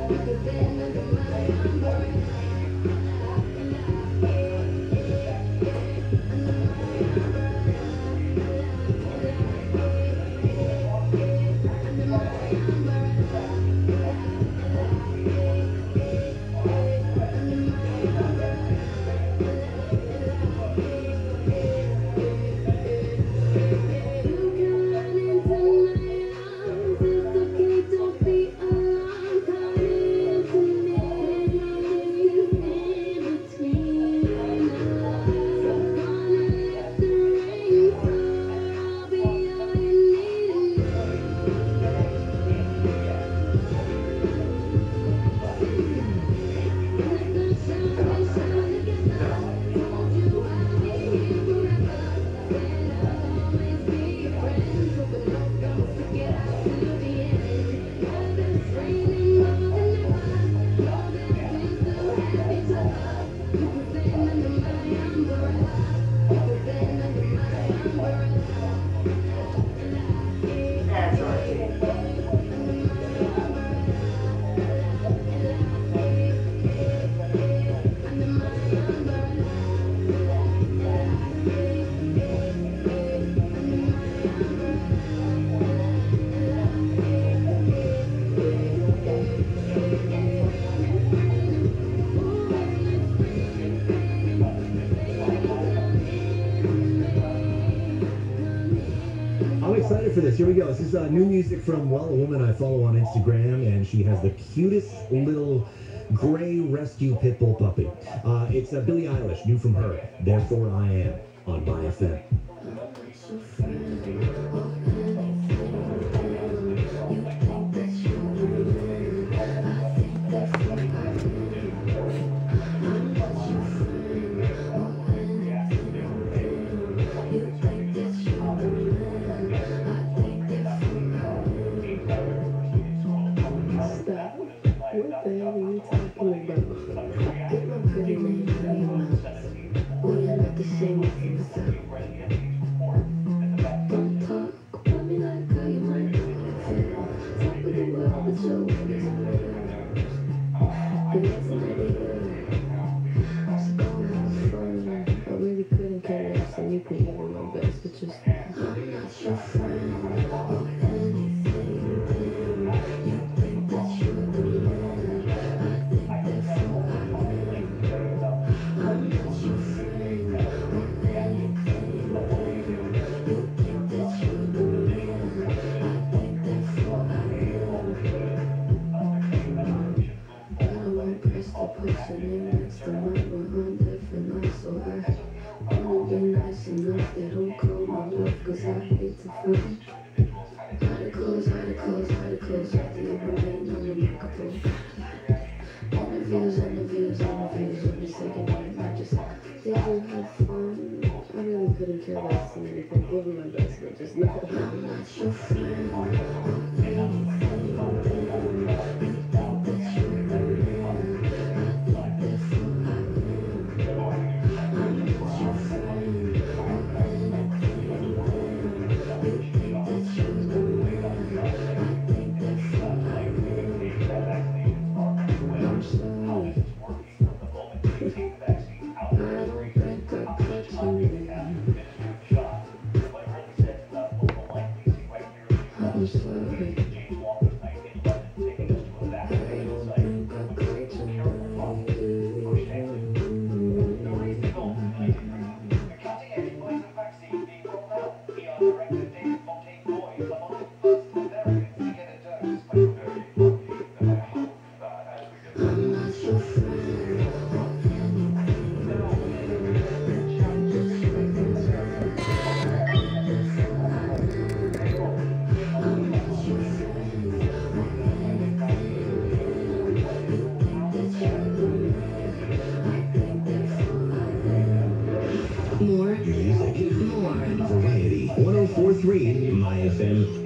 For this, here we go. This is new music from, well, a woman I follow on Instagram, and she has the cutest little gray rescue pit bull puppy. It's Billie Eilish, new from her. Therefore I Am on MyFM. What the hell are you talking about? Get my pretty name out of your mouth. We are not the same things. Don't talk about me like how you might feel. Top of the world, but your word is real. It wasn't any good. So go have fun. I really couldn't care less, and you could give me my best, but just I'm not your friend or anything. You think that you're the man. They don't call my bluff, cause I hate to find articles after you remain on the microphone. Interviews, when you say goodnight, I just they will have fun. I really couldn't care less than anything. Give them my best, but just know I'm not your friend or anything. You think that you're the man. I think therefore I am. I'm not your friend. More music, more variety. 104.3 MyFM.